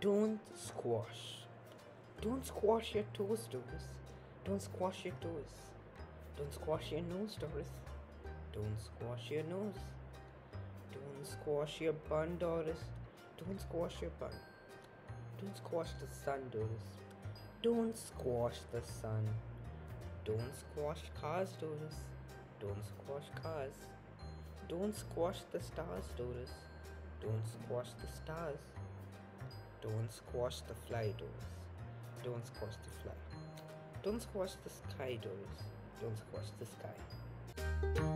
Don't squash. Don't squash your toes, Doris. Don't squash your toes. Don't squash your nose, Doris. Don't squash your nose. Don't squash your bun, Doris. Don't squash your bun. Don't squash the sun, Doris. Don't squash the sun. Don't squash cars, Doris. Don't squash cars. Don't squash the stars, Doris. Don't squash the stars. Don't squash the fly, Doris. Don't squash the fly. Don't squash the sky, Doris. Don't squash the sky.